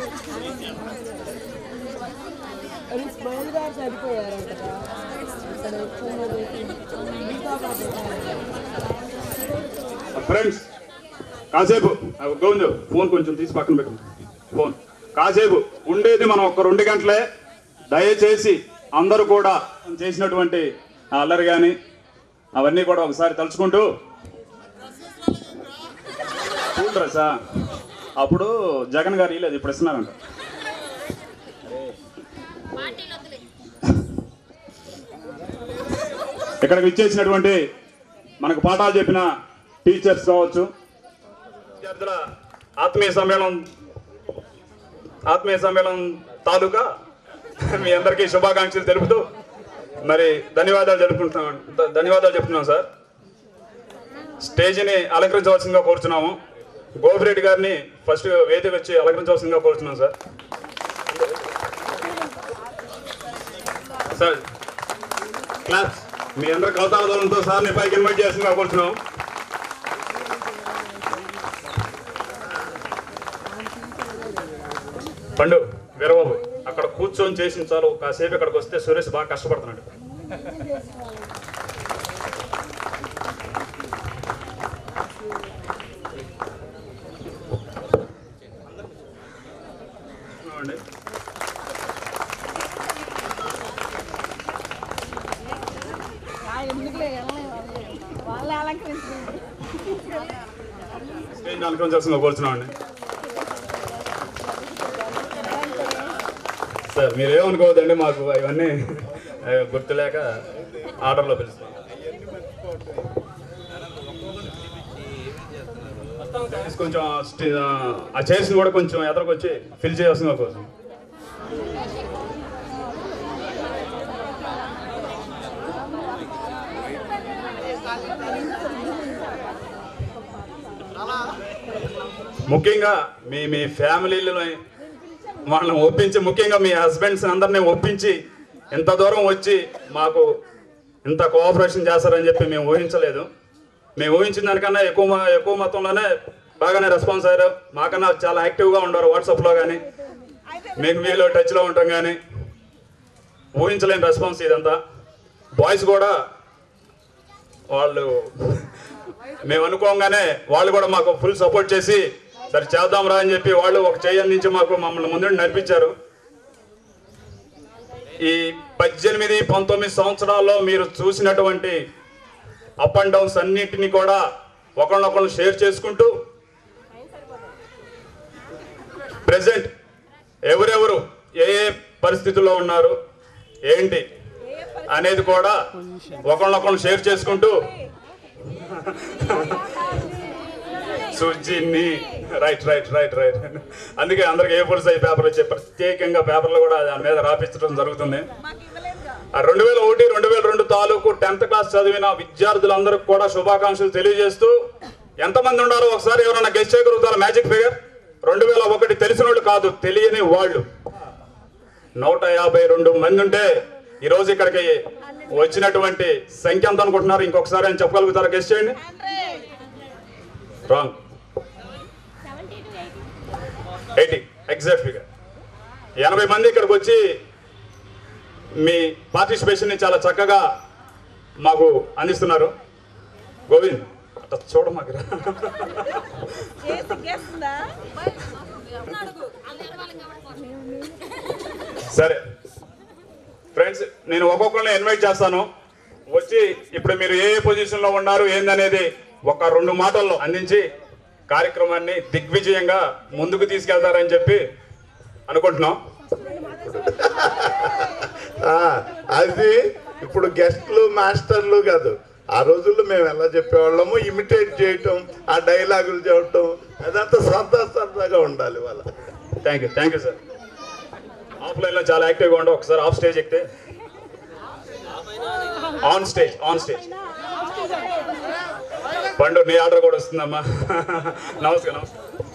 Friends కాసేపు Govindu phone కొంచెం తీసి పక్కన పెట్టు. ఫోన్ కాసేపు ఉండేది మనం ఒక 2 గంటలే. దయచేసి అందరూ కూడా చేసినటువంటి అల్లరి కానీ అవన్నీ కూడా ఒకసారి తలుచుకుంటూ చూడరా. అప్పుడు జగన్ గారు ఇలేదు, ఇప్పుడు ఇస్తున్నారంట. ఇక్కడికి ఇచ్చేసినటువంటి మనకు పాఠాలు చెప్పిన టీచర్స్ కావచ్చు, విద్యార్థుల ఆత్మీయ సమ్మేళనం తాలూకా మీ అందరికీ శుభాకాంక్షలు తెలుపుతూ మరి ధన్యవాదాలు చెప్తున్నాం సార్. స్టేజ్ని అలంకరించవలసిందిగా కోరుతున్నాము. గోపిరెడ్డి గారిని ఫస్ట్ వేదిక వచ్చి అలంకరించవలసిందిగా కోరుతున్నాం సార్. సార్ క్లాస్ మీ అందరి కవితాలతో సార్ని పైకి ఇన్వైట్ చేసిందిగా కోరుతున్నాం. పండు వీరబాబు అక్కడ కూర్చొని చేసిన చాలు, కాసేపు ఇక్కడికి వస్తే సురేష్ బాగా కష్టపడుతున్నాడు. స్టేజ్ అలంకరించాల్సిందిగా కోరుతున్నామండి. సార్ మీరేమనుకోవద్దండి, మాకు ఇవన్నీ గుర్తులేక ఆర్డర్లో పిలుస్తాం. కొంచెం ఆ చైర్స్ని కూడా కొంచెం ఎదరికొచ్చి ఫిల్ చేయాల్సిందిగా కోరుతున్నాం. ముఖ్యంగా మీ ఫ్యామిలీలో వాళ్ళని ఒప్పించి, ముఖ్యంగా మీ హస్బెండ్స్ అందరినీ ఒప్పించి ఇంత దూరం వచ్చి మాకు ఇంత కోఆపరేషన్ చేస్తారని చెప్పి మేము ఊహించలేదు. మేము ఊహించిన దానికన్నా ఎక్కువ మొత్తంలోనే బాగానే రెస్పాన్స్ అయ్యారు. మాకన్నా చాలా యాక్టివ్గా ఉన్నారు వాట్సాప్లో కానీ, మీకు మీలో టచ్లో ఉంటాం కానీ. ఊహించలేని రెస్పాన్స్ ఇదంతా. బాయ్స్ కూడా వాళ్ళు మేము అనుకోగానే వాళ్ళు కూడా మాకు ఫుల్ సపోర్ట్ చేసి సరే చేద్దాం రా అని చెప్పి వాళ్ళు ఒక చెయ్యి అందించి మమ్మల్ని ముందు నడిపించారు. ఈ 18-19 సంవత్సరాల్లో మీరు చూసినటువంటి అప్ అండ్ డౌన్స్ అన్నింటినీ కూడా ఒకళ్ళనొకళ్ళు షేర్ చేసుకుంటూ ప్రెసెంట్ ఎవరెవరు ఏ పరిస్థితుల్లో ఉన్నారు ఏంటి అనేది కూడా ఒకళ్ళనొకళ్ళు షేర్ చేసుకుంటూ సుజిని రైట్ అందుకే అందరికి A4 సైజ్ పేపర్ వచ్చే ప్రత్యేకంగా పేపర్లు కూడా దాని మీద రాపించడం జరుగుతుంది. 2001-2002 తాలూకు 10th క్లాస్ చదివిన విద్యార్థులందరికీ కూడా శుభాకాంక్షలు తెలియజేస్తూ, ఎంతమంది ఉన్నారో ఒకసారి ఎవరైనా గెస్ట్ చేయగలుగుతారా? మ్యాజిక్ ఫిగర్ 2001 తెలిసిన వాళ్ళు కాదు, తెలియని వాళ్ళు 152 మంది ఉంటే ఈరోజు ఇక్కడికి వచ్చినటువంటి సంఖ్య ఎంత అనుకుంటున్నారు? ఇంకొకసారి అని చెప్పగలుగుతారా? గెస్ట్ చేయండి. Wrong, 80 exact figure. 80 మంది ఇక్కడికి వచ్చి మీ పార్టిసిపేషన్ని చాలా చక్కగా మాకు అందిస్తున్నారు. గోవింద్ అట్లా చూడ మాకు సరే ఫ్రెండ్స్, నేను ఒక్కొక్కరిని ఇన్వైట్ చేస్తాను. వచ్చి ఇప్పుడు మీరు ఏ పొజిషన్లో ఉన్నారు ఏందనేది ఒక 2 మాటల్లో అందించి కార్యక్రమాన్ని దిగ్విజయంగా ముందుకు తీసుకెళ్తారని చెప్పి అనుకుంటున్నాం. అది ఇప్పుడు గెస్ట్లు మాస్టర్లు కాదు, ఆ రోజుల్లో మేము ఎలా చెప్పేవాళ్ళము ఇమిటేట్ చేయటం, ఆ డైలాగులు చెప్పటం, అదంతా సరదాగా ఉండాలి వాళ్ళ. Thank you sir. ఆఫ్లైన్లో చాలా యాక్టివ్గా ఉండవు. ఒకసారి ఆఫ్ స్టేజ్ ఎక్కితే ఆన్ స్టేజ్ పండు నీ ఆర్డర్ కూడా వస్తుందమ్మా. నమస్కారం.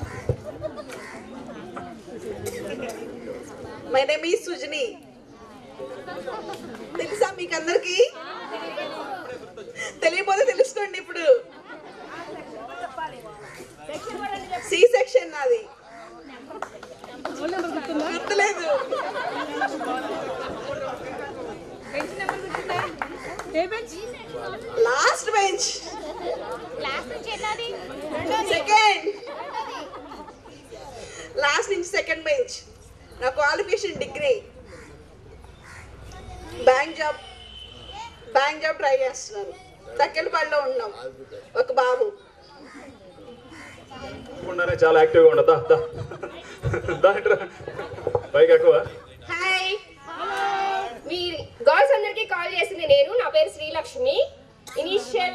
My name is Sujani. తెలుసా మీకు అందరికి? తెలియకపోతే తెలుసుకోండి. ఇప్పుడు C సెక్షన్ నాది. గుర్తులేదు. లాస్ట్ బెంచ్, సెకండ్, లాస్ట్ నుంచి సెకండ్ బెంచ్. నా qualification degree. Bank job try చేస్తున్నాను. తక్కెలపాడులో ఉన్నాం. ఒక బాబు. చాలా యాక్టివ్గా ఉండదా పైకి ఎక్కువ. హాయ్, మీ గర్ల్స్ అందరికి కాల్ చేసింది నేను. నా పేరు Srilakshmi. Initial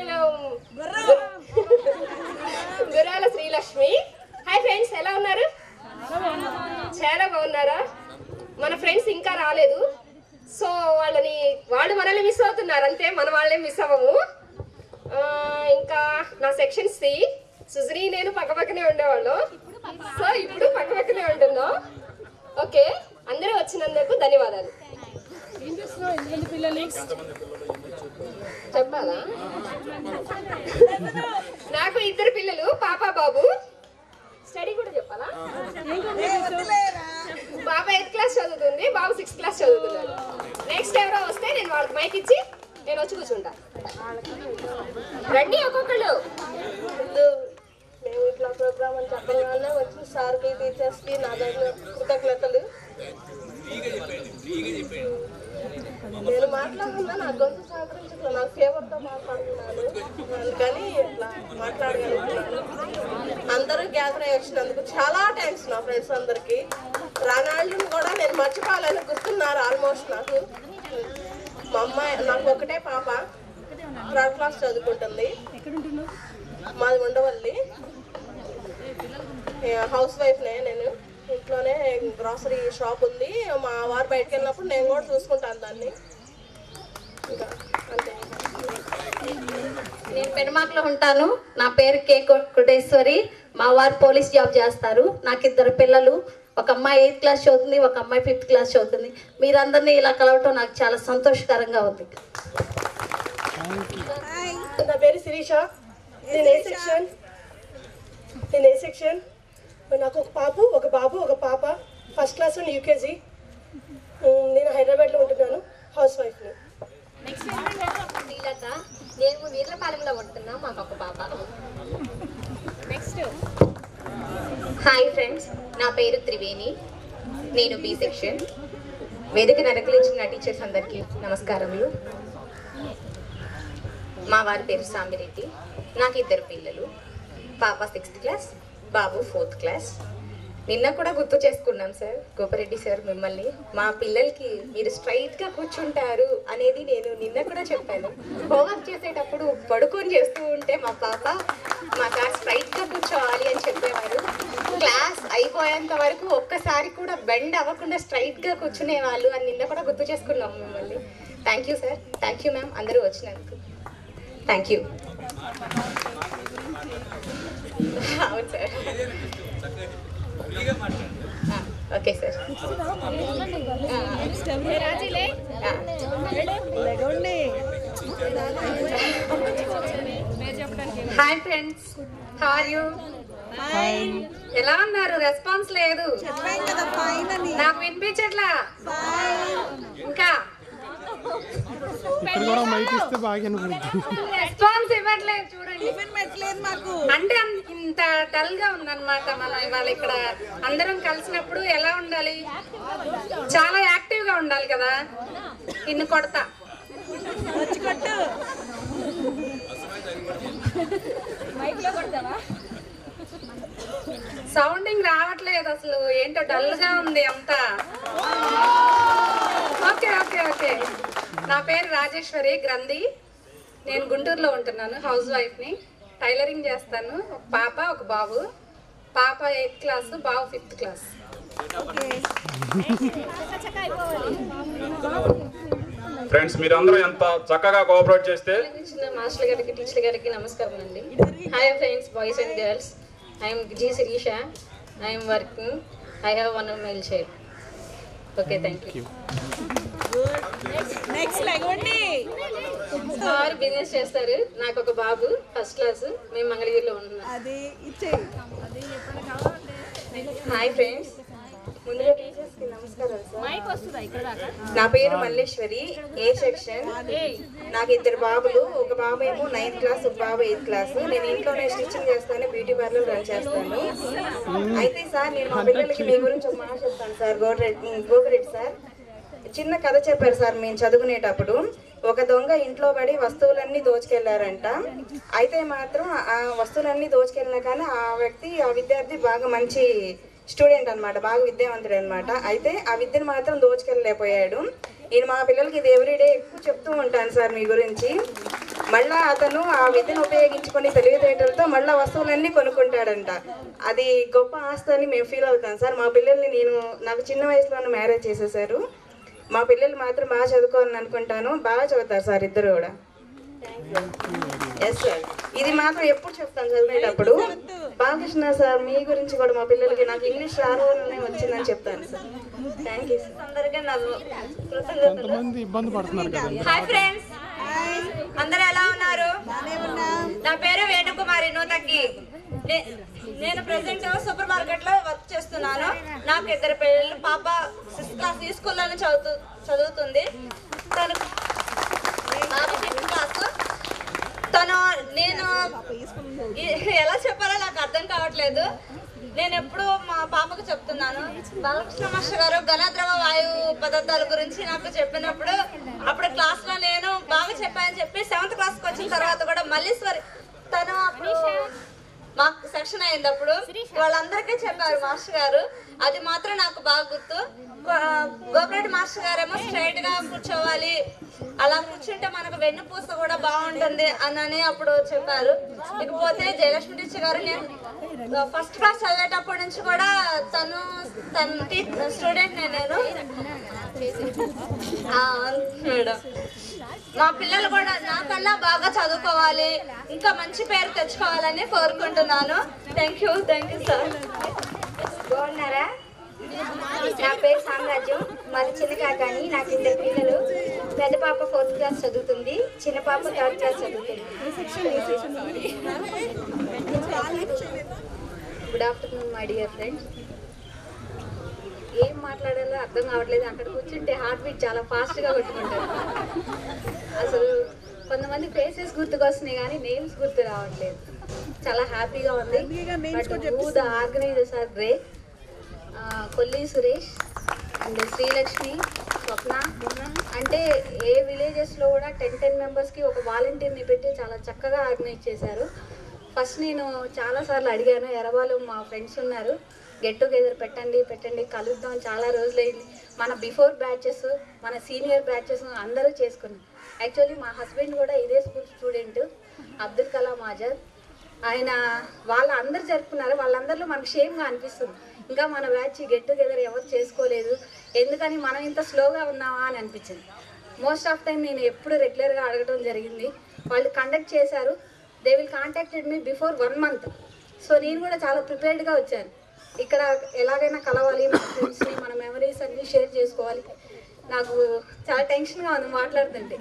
Gurala Srilakshmi. Hi friends, ఎలా ఉన్నారు? చాలా బాగున్నారా? మన ఫ్రెండ్స్ ఇంకా రాలేదు, సో వాళ్ళు మనల్ని మిస్ అవుతున్నారు అంతే, మన వాళ్ళే మిస్ అవ్వము. ఇంకా నా సెక్షన్ సి, సుజనీ నేను పక్కపక్కనే ఉండేవాళ్ళు, సో ఇప్పుడు పక్కపక్కనే ఉంటున్నాం. ఓకే, అందరూ వచ్చినందుకు ధన్యవాదాలు. చెప్పాలా? నాకు 2 పిల్లలు, పాప బాబు. స్టడీ కూడా చెప్పాలా? పాప 8th క్లాస్ చదువుతుంది, బాబు 6th క్లాస్ చదువుతున్నాడు. నెక్స్ట్ ఎవరో వస్తే నేను వాళ్ళకి మైక్ ఇచ్చి నేను వచ్చి కూర్చుంటా. రండి ఒక్కొక్కళ్ళు. మేము ఇట్లా ప్రోగ్రామ్ అని చెప్పడం వల్ల వచ్చిన సార్కి, టీచర్స్కి నా దగ్గర కృతజ్ఞతలు. నేను మాట్లాడుతున్నా, నా గొంతు సహకరించట్లేదు, నాకు ఫేవర్తో మాట్లాడుతున్నాను, అందుకని ఇట్లా మాట్లాడగలుగుతున్నాను. అందరూ గ్యాదర్ అయ్యి వచ్చినందుకు చాలా థ్యాంక్స్ నా ఫ్రెండ్స్ అందరికీ. రానాళ్ళని కూడా నేను మర్చిపోవాలని గుర్తున్నారు ఆల్మోస్ట్ నాకు. మా అమ్మాయి, నాకు ఒకటే పాప, 3rd క్లాస్ చదువుకుంటుంది. మాది ఉండవల్లి. హౌస్ వైఫ్నే నేను. ఇంట్లోనే గ్రాసరీ షాప్ ఉంది. మా వారు బయటకు వెళ్ళినప్పుడు నేను కూడా చూసుకుంటాను దాన్ని. ఇంకా అంతే. నేను పెనుమాకలో ఉంటాను. నా పేరు కే కోటేశ్వరి. మా వారు పోలీస్ జాబ్ చేస్తారు. నాకు 2 పిల్లలు. ఒక అమ్మాయి 8th క్లాస్ చదువుతుంది, ఒక అమ్మాయి 5th క్లాస్ చదువుతుంది. మీరందరినీ ఇలా కలవటం నాకు చాలా సంతోషకరంగా ఉంది. నా పేరు శిరీష. నేను ఏ సెక్షన్. నాకు ఒక పాప, ఒక బాబు, ఒక పాప. 1st class and UKG. నేను హైదరాబాద్లో ఉంటున్నాను. హౌస్ వైఫ్ని. శ్రీలత. నేను వీర్లపాలెంలో ఉంటున్నా. మాకు ఒక పాప. హాయ్ ఫ్రెండ్స్, నా పేరు త్రివేణి. నేను బి సెక్షన్. వేదిక నరకలించిన టీచర్స్ అందరికీ నమస్కారములు. మా వారి పేరు సామిరెడ్డి. నాకు 2 పిల్లలు. పాప 6th క్లాస్, బాబు 4th క్లాస్. నిన్న కూడా గుర్తు చేసుకున్నాం సార్, గోపారెడ్డి సార్ మిమ్మల్ని. మా పిల్లలకి మీరు స్ట్రైట్గా కూర్చుంటారు అనేది నేను నిన్న కూడా చెప్పాను. హోంవర్క్ చేసేటప్పుడు పడుకొని చేస్తూ ఉంటే మా పాప, మా సార్ స్ట్రైట్గా కూర్చోవాలి అని చెప్పేవారు. క్లాస్ అయిపోయేంత వరకు ఒక్కసారి కూడా బెండ్ అవ్వకుండా స్ట్రైట్గా కూర్చునేవాళ్ళు అని నిన్న కూడా గుర్తు చేసుకున్నాం మిమ్మల్ని. Thank you sir, thank you ma'am, అందరూ వచ్చినందుకు థ్యాంక్ యూ. అవును sir. Okay sir. Hi friends, how are you? ఎలా ఉన్నారు? రెస్పాన్స్ లేదు, నాకు వినిపించట్లా. ఇంకా రెస్పాన్స్ ఇవ్వట్లేదు చూడండి. అంటే ఇంత డల్ గా ఉందన్నమాట. మనం ఇవాళ ఇక్కడ అందరం కలిసినప్పుడు ఎలా ఉండాలి? చాలా యాక్టివ్ గా ఉండాలి కదా. ఇన్ని కొడతా. సౌండింగ్ రావట్లేదు అసలు. ఏంటో డల్ గా ఉంది అంతా. Okay okay okay. నా పేరు రాజేశ్వరి గ్రంథి. నేను గుంటూరులో ఉంటున్నాను. హౌస్ వైఫ్ని. టైలరింగ్ చేస్తాను. ఒక పాప, ఒక బాబు. పాప 8th క్లాస్, బాబు 5th క్లాస్. ఫ్రెండ్స్, మీరందరూ ఎంత చక్కగా కోఆపరేట్ చేస్తే. మాస్టర్ గారికి, టీచర్ గారికి నమస్కారం అండి. Hi friends, boys and girls. I'm G Sirisha. I'm working. I have 1 male child. Okay, thank you. వారు బిజినెస్ చేస్తారు. నాకు ఒక బాబు 1st క్లాస్. మేము మంగళగిరిలో ఉంటున్నాం. హాయ్ ఫ్రెండ్స్, ముందుగా టీచర్స్కి నమస్కారాలు సార్. నా పేరు మల్లేశ్వరి, ఏ సెక్షన్. నాకు 2 బాబులు, ఒక బాబు ఏమో 9th క్లాస్, ఒక బాబు 8th క్లాస్. నేను ఇంట్లోనే స్టిచ్చింగ్ చేస్తాను, బ్యూటీ పార్లర్ రన్ చేస్తాను. అయితే సార్ నేను మా పిల్లలకి మీ గురించి ఒక మాట చెప్తాను సార్. గోపిరెడ్డి సార్ చిన్న కథ చెప్పారు సార్. మేము చదువుకునేటప్పుడు ఒక దొంగ ఇంట్లో పడి వస్తువులన్నీ దోచుకెళ్లారంట. అయితే మాత్రం ఆ వస్తువులన్నీ దోచుకెళ్ళినా కానీ ఆ విద్యార్థి బాగా మంచి స్టూడెంట్ అనమాట, బాగా విద్యావంతుడు అనమాట. అయితే ఆ విద్యను మాత్రం దోచుకెళ్ళలేకపోయాడు. నేను మా పిల్లలకి ఇది ఎవ్రీడే ఎక్కువ చెప్తూ ఉంటాను సార్ మీ గురించి. మళ్ళా అతను ఆ విద్యను ఉపయోగించుకొని తెలివితేటలతో మళ్ళీ వస్తువులన్నీ కొనుక్కుంటాడంట. అది గొప్ప ఆస్తి అని మేము ఫీల్ అవుతాం సార్. మా పిల్లల్ని నాకు చిన్న వయసులోనే మ్యారేజ్ చేసేసారు. మా పిల్లలు మాత్రం బాగా చదువుకోవాలని అనుకుంటాను. బాగా చదువుతారు సార్ ఇద్దరు కూడా. ఎస్ సార్, ఇది మాత్రం ఎప్పుడు చెప్తాను చదివేటప్పుడు. బాలకృష్ణ సార్ మీ గురించి కూడా మా పిల్లలకి నాకు ఇంగ్లీష్ రావాలనే వచ్చిందని చెప్తాను సార్. Thank you sir. అందరికీ నాకు కృతజ్ఞతలు. హాయ్ ఫ్రెండ్స్, అందరూ ఎలా ఉన్నారు? నా పేరు వేణుకుమారి నూతక్కి. నేను ప్రెసెంట్ సూపర్ మార్కెట్ లో వర్క్ చేస్తున్నాను. నాకు 2 పిల్లలు. పాప 6th క్లాస్ ఈ స్కూల్లోనే చదువుతుంది. తను బాబు 6th క్లాస్. నేను ఎలా చెప్పాలో నాకు అర్థం కావట్లేదు. నేను ఎప్పుడు మా పాపకు చెప్తున్నాను. బాలకృష్ణ మాస్టర్ గారు ఘనద్రవ వాయు పదార్థాల గురించి నాకు చెప్పినప్పుడు అప్పుడు క్లాస్ లో నేను బాగా చెప్పానని చెప్పి 7th క్లాస్కి వచ్చిన తర్వాత కూడా మల్లీశ్వరి తను అప్పుడు మాకు సెక్షన్ అయినప్పుడు వాళ్ళందరికీ చెప్పారు మాస్టర్ గారు. అది మాత్రం నాకు బాగా గుర్తు. గోపిరెడ్డి మాస్టర్ గారేమో స్ట్రైట్ గా కూర్చోవాలి, అలా కూర్చుంటే మనకు వెన్నుపూస కూడా బాగుంటుంది అని అప్పుడు చెప్పారు. ఇకపోతే జయలక్ష్మి టీచర్ గారు నేను 1st క్లాస్ చదివేటప్పటి నుంచి కూడా తన స్టూడెంట్ నేను. మేడం మా పిల్లలు కూడా నాకన్నా బాగా చదువుకోవాలి, ఇంకా మంచి పేరు తెచ్చుకోవాలని కోరుకుంటున్నాను. Thank you sir. బాగున్నారా? నా పేరు సామ్రాజ్యం, మాది చిన్న కాకాని. నాకు 2 పిల్లలు. పెద్ద పాప 4th క్లాస్ చదువుతుంది, చిన్న పాప 3rd క్లాస్ చదువుతుంది. Good afternoon my dear friends. ఏం మాట్లాడాలో అర్థం కావట్లేదు. అక్కడ కూర్చుంటే హార్ట్ బీట్ చాలా ఫాస్ట్గా కొట్టుకుంటారు. అసలు కొంతమంది ఫేసెస్ గుర్తుకొస్తున్నాయి కానీ నేమ్స్ గుర్తు రావట్లేదు. చాలా హ్యాపీగా ఉంది. But the organisers are great. Kolli Suresh and Srilakshmi, Swapna. అంటే ఏ విలేజెస్లో కూడా 10 మెంబర్స్కి ఒక వాలంటీర్ని పెట్టి చాలా చక్కగా ఆర్గనైజ్ చేశారు. ఫస్ట్ నేను చాలాసార్లు అడిగాను, ఎరవాళ్ళు మా ఫ్రెండ్స్ ఉన్నారు, గెట్ టుగెదర్ పెట్టండి కలుద్దాం, చాలా రోజులైంది. మన బిఫోర్ బ్యాచెస్, మన సీనియర్ బ్యాచెస్ అందరూ చేసుకున్నాం. యాక్చువల్లీ మా హస్బెండ్ కూడా ఇదే స్కూల్ స్టూడెంట్, అబ్దుల్ కలాం ఆజాద్. ఆయన వాళ్ళందరూ జరుపుకున్నారు. వాళ్ళందరిలో మనకు షేమ్గా అనిపిస్తుంది, ఇంకా మన బ్యాచ్ గెట్ టుగెదర్ ఎవరు చేసుకోలేదు, ఎందుకని మనం ఇంత స్లోగా ఉన్నామా అని అనిపించింది. మోస్ట్ ఆఫ్ టైం నేను ఎప్పుడు రెగ్యులర్గా అడగడం జరిగింది. వాళ్ళు కండక్ట్ చేశారు. They will contacted me before 1 month. So నేను కూడా చాలా ప్రిపేర్డ్గా వచ్చాను. ఇక్కడ ఎలాగైనా కలవాలి, మన ఫ్రెండ్స్ని, మన మెమరీస్ అన్ని షేర్ చేసుకోవాలి. నాకు చాలా టెన్షన్గా ఉంది మాట్లాడుతుంటే.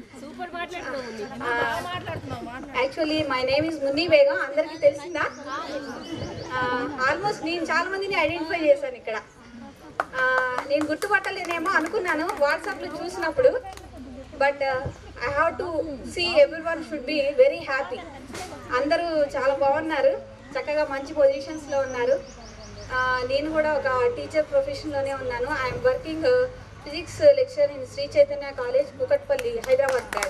Actually my name is Munni Begum. అందరికీ తెలిసిందా? ఆల్మోస్ట్ నేను చాలా మందిని ఐడెంటిఫై చేశాను ఇక్కడ. నేను గుర్తుపట్టలేనేమో అనుకున్నాను వాట్సాప్లో చూసినప్పుడు. But I have to see everyone should be very happy. అందరూ చాలా బాగున్నారు, చక్కగా మంచి పొజిషన్స్లో ఉన్నారు. నేను కూడా ఒక టీచర్ ప్రొఫెషన్లోనే ఉన్నాను. I'm working physics lecture in Sri Chaitanya college, Kukatpally, Hyderabad batch.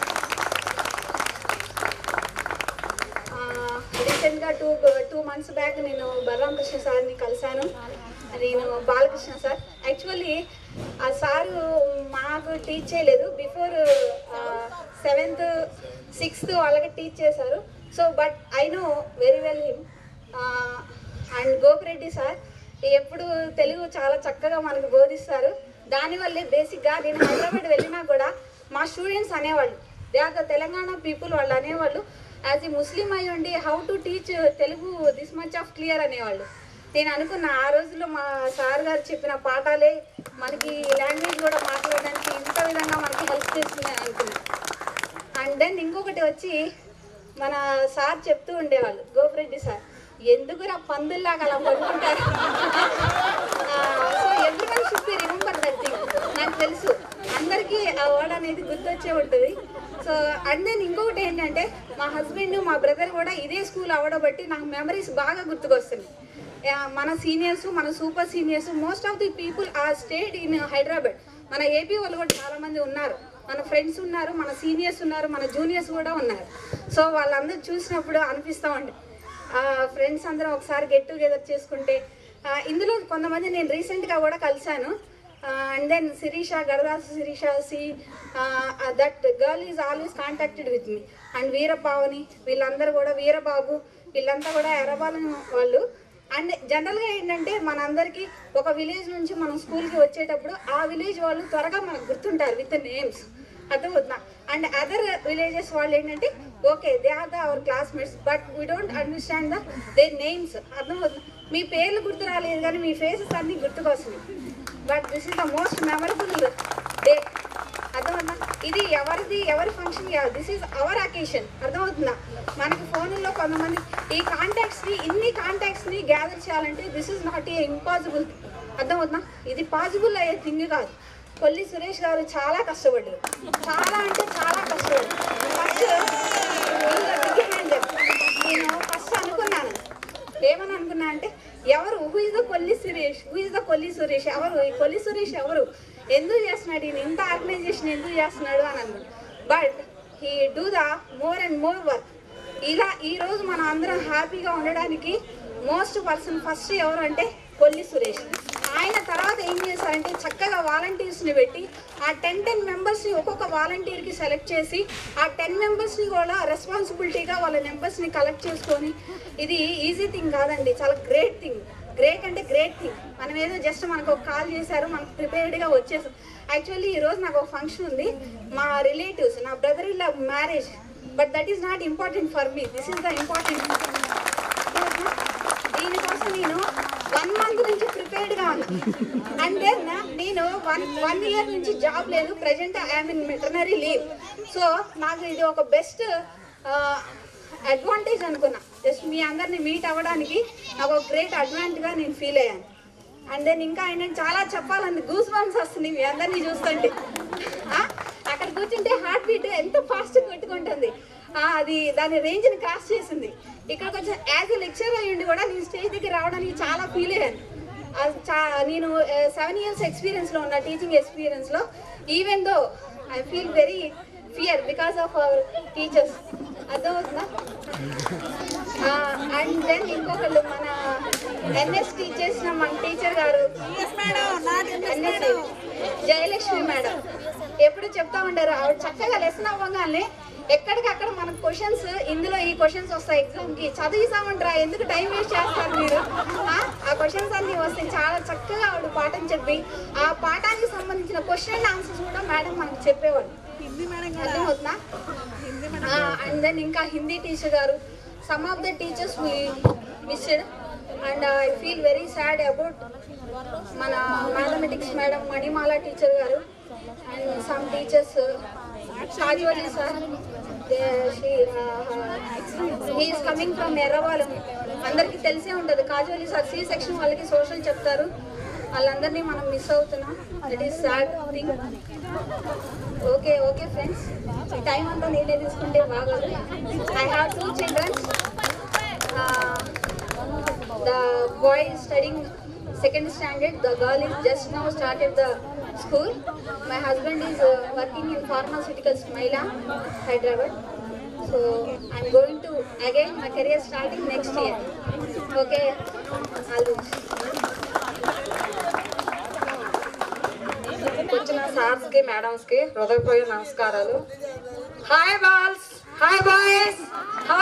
రీసెంట్గా టూ మంత్స్ బ్యాక్ నేను బలరాం కృష్ణ సార్ని కలిశాను. నేను బాలకృష్ణ సార్. యాక్చువల్లీ ఆ సారు మాకు టీచ్ చేయలేదు. బిఫోర్ 7th 6th వాళ్ళకి టీచ్ చేశారు. So but I know very well him. And Gopireddy sir ఎప్పుడు తెలుగు చాలా చక్కగా మనకు బోధిస్తారు. దానివల్లే బేసిక్గా నేను హైదరాబాద్ వెళ్ళినా కూడా మా స్టూడెంట్స్ అనేవాళ్ళు, they are the Telangana people. వాళ్ళు అనేవాళ్ళు యాజ్ ఏ ముస్లిం అయి ఉండి how to teach Telugu this much of clear అనేవాళ్ళు. నేను అనుకున్న ఆ రోజుల్లో మా సార్ గారు చెప్పిన పాఠాలే మనకి లాంగ్వేజ్ కూడా మాట్లాడడానికి ఇంత విధంగా మనకి హెల్ప్ చేస్తున్నాయి అనుకున్నాను. అండ్ దెన్ ఇంకొకటి వచ్చి మన సార్ చెప్తూ ఉండేవాళ్ళు, గోపిరెడ్డి సార్, ఎందుకు నా పందుల్లాగా అలా పడుకుంటారు, so everyone should be remember that thing. నాకు తెలుసు అందరికీ ఆ వర్డ్ అనేది గుర్తొచ్చే ఉంటుంది. సో అండ్ దెన్ ఇంకొకటి ఏంటంటే మా హస్బెండ్ మా బ్రదర్ కూడా ఇదే స్కూల్ అవ్వడబట్టి నాకు మెమరీస్ బాగా గుర్తుకొస్తున్నాయి. మన సీనియర్స్, మన super seniors, most of the people are stayed in Hyderabad. మన ఏపీ వాళ్ళు కూడా చాలామంది ఉన్నారు, మన ఫ్రెండ్స్ ఉన్నారు, మన సీనియర్స్ ఉన్నారు, మన జూనియర్స్ కూడా ఉన్నారు. సో వాళ్ళందరూ చూసినప్పుడు అనిపిస్తామండి ఫ్రెండ్స్ అందరం ఒకసారి గెట్ టుగెదర్ చేసుకుంటే. ఇందులో కొంతమంది నేను రీసెంట్గా కూడా కలిశాను. And then Sirisha, Garadasu Sirisha, that girl is always contacted with me. And Veerapavani, వీళ్ళందరూ కూడా, వీరబాబు, వీళ్ళంతా కూడా ఎర్రబాలెం వాళ్ళు. అండ్ జనరల్గా ఏంటంటే మనందరికీ ఒక విలేజ్ నుంచి మనం స్కూల్కి వచ్చేటప్పుడు ఆ విలేజ్ వాళ్ళు త్వరగా మనకు గుర్తుంటారు విత్ నేమ్స్, అర్థమవుతుందా? అండ్ అదర్ విలేజెస్ వాళ్ళు ఏంటంటే okay they are the our classmates but we don't understand the they names, అర్థమవుతుంది? మీ పేర్లు గుర్తు రాలేదు కానీ మీ ఫేసెస్ అన్నీ గుర్తుకొస్తున్నాయి. But this is the most memorable day, అర్థమవుతుందా? ఇది ఎవరి ఫంక్షన్ కాదు, దిస్ ఈజ్ అవర్ అకేషన్, అర్థమవుతుందా? మనకి ఫోన్లో కొంతమంది ఈ కాంటాక్ట్స్ని, ఇన్ని కాంటాక్ట్స్ని గ్యాదర్ చేయాలంటే this is not a impossible, అర్థమవుతుందా? ఇది పాసిబుల్ అయ్యే థింగ్ కాదు. కొల్లి సురేష్ గారు చాలా కష్టపడ్డారు, చాలా అంటే చాలా కష్టపడ్డారు. నేను ఫస్ట్ అనుకున్నాను, ఏమని అనుకున్నా అంటే ఎవరు who is the Kolli Suresh, ఎవరు ఈ కొల్లి సురేష్ ఎవరు, ఎందుకు చేస్తున్నాడు ఈయన, ఇంత ఆర్గనైజేషన్ ఎందుకు చేస్తున్నాడు అని అనుకున్నాను. But he do the more and more work. ఇలా ఈరోజు మనం అందరం హ్యాపీగా ఉండడానికి మోస్ట్ పర్సన్ ఫస్ట్ ఎవరు అంటే కొల్లి సురేష్. ఆయన తర్వాత ఏం చేశారంటే చక్కగా వాలంటీర్స్ని పెట్టి ఆ 10 మెంబర్స్ని ఒక్కొక్క వాలంటీర్కి సెలెక్ట్ చేసి ఆ 10 మెంబర్స్ని కూడా రెస్పాన్సిబిలిటీగా వాళ్ళ నెంబర్స్ని కలెక్ట్ చేసుకొని, ఇది ఈజీ థింగ్ కాదండి, చాలా గ్రేట్ థింగ్. గ్రేట్ అంటే గ్రేట్ థింగ్. మనం ఏదో జస్ట్ మనకు ఒక కాల్ చేశారు, మనకు ప్రిపేర్డ్గా వచ్చేసాం. యాక్చువల్లీ ఈరోజు నాకు ఒక ఫంక్షన్ ఉంది, మా రిలేటివ్స్, నా brother in law marriage. But that is not important for me, this is the important. దీనికోసం నేను 1 month నుంచి ప్రిపేర్డ్గా ఉన్నాను. అండ్ దెన్ నేను వన్ ఇయర్ నుంచి జాబ్ లేదు, present I'm in maternity leave. So నాకు ఇది ఒక బెస్ట్ అడ్వాంటేజ్ అనుకున్నా. జస్ట్ మీ అందరిని మీట్ అవ్వడానికి నాకు ఒక గ్రేట్ అడ్వాంటేజ్గా నేను ఫీల్ అయ్యాను. అండ్ దెన్ ఇంకా ఆయన చాలా చెప్పాలని గూస్ బంప్స్ వస్తుంది మీ అందరినీ చూస్తుంటే. అక్కడ కూర్చుంటే హార్ట్ బీట్ ఎంత ఫాస్ట్గా కొట్టుకుంటుంది, అది దాని రేంజ్ని క్రాస్ చేసింది. ఇక్కడ కొంచెం యాజ్ ఎ లెక్చరర్ అయ్యండి కూడా నేను స్టేజ్ దగ్గర రావడానికి చాలా ఫీల్ అయ్యాను. నేను 7 years ఎక్స్పీరియన్స్లో ఉన్న, టీచింగ్ ఎక్స్పీరియన్స్లో. Even though I feel very fear because of our teachers, అర్థమవుతుందా? అండ్ దెన్ ఇంకొకళ్ళు మన ఎన్ఎస్ చేసిన మన టీచర్ గారు ఎన్ఎస్ జయలక్ష్మి మేడం ఎప్పుడు చెప్తా ఉంటారు. ఆవిడ చక్కగా లెసన్ అవ్వగానే ఎక్కడికక్కడ మనకు క్వశ్చన్స్, ఇందులో ఈ క్వశ్చన్స్ వస్తాయి ఎగ్జామ్కి, చదివిసామంటారా, ఎందుకు టైం వేస్ట్ చేస్తారు మీరు, ఆ క్వశ్చన్స్ అన్నీ వస్తాయి. చాలా చక్కగా ఆవిడ పాఠం చెప్పి ఆ పాఠానికి సంబంధించిన క్వశ్చన్ అండ్ ఆన్సర్స్ కూడా మేడం మనకు చెప్పేవాడు, అర్థమవుతుందా? అండ్ దెన్ ఇంకా హిందీ టీచర్ గారు, some of the teachers we missed and I feel very sad about మన మ్యాథమెటిక్స్ మేడం మణిమాల టీచర్ గారు. And some teachers, Kajoli sir, he is coming from Errabalem, అందరికీ తెలిసే ఉంటుంది. కాజోలి సార్ సి సెక్షన్ వాళ్ళకి సోషల్ చెప్తారు, వాళ్ళందరినీ మనం మిస్ అవుతున్నాం. That is sad thing. Okay friends, ఈ టైం అంతా నేనే తీసుకుంటే బాగోదు. I have 2 children. The boy is studying 2nd standard. The girl is just now started the school. My husband is working in pharmaceuticals, Maila, Hyderabad. So I'm going to again my career starting next year. Okay, వచ్చిన సార్స్కి మేడమ్స్కి హృదయపూర్వక నమస్కారాలు. Hi బాల్స్, hi boys, how